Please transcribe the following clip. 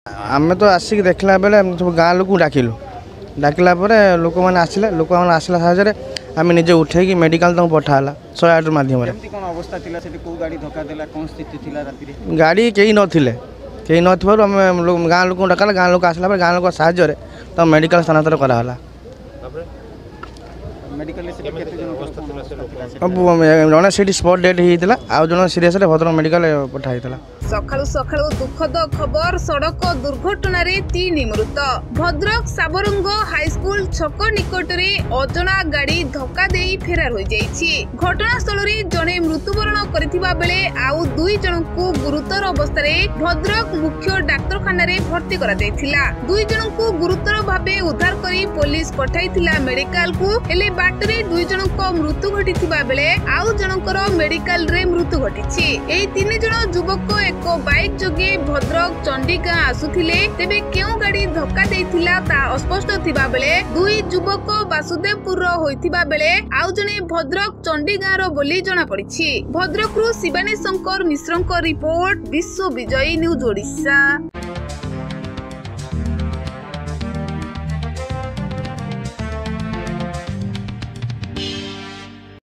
आम तो आसिक देखला बेले सब गाँ लोक डाकिलु डाकिला लोक मैंने आसला साहय आम निजे उठे मेडिकल तक पठाला 108 माध्यम गाड़ी कहीं नथिबार आम गाँ लोक डाकला गाँ लोक आसला गाँ लोक साहय तो मेडिकल स्थानांतर कराला जड़े से स्पॉट डेट होता आउ जन सीरीयस भद्रक मेडिकल पठाई सकाळु सकाळु दुखद खबर सड़क दुर्घटन तीन मृत भद्रक साबरंग हाईस्कूल छक निकट में अजना गाड़ी धक्का दे फेरार हो जाइछि। घटनास्थल जड़े मृत्युवरण करथिबा बेले आउ दुई जन को गुरुतर अवस्था भद्रक मुख्य डाक्तरखाना भर्ती करा दैथिला। दुई जन को गुरुतर भावे उद्धार करी पुलिस पठाइथिला मेडिकल को हेले बाटरे दुई जन को मृत्यु घटिथिबा बेले आउ जनकर मेडिकल रे मृत्यु घटिछि। एई तीन जन युवक एक बाइक जोगे भद्रक चंडीगाँ आसुथिले तेबे केउ गाड़ी धक्का देइथिला ता अस्पष्ट थिबा बेले दुई युवक वासुदेवपुर होइथिबा बेले आउ जने भद्रक चंडीगाँ रो बोली जणा पड़िछि। भद्रक रु शिवानी शंकर मिश्रଙ୍କ रिपोर्ट विश्व विजयी न्यूज ओडिशा।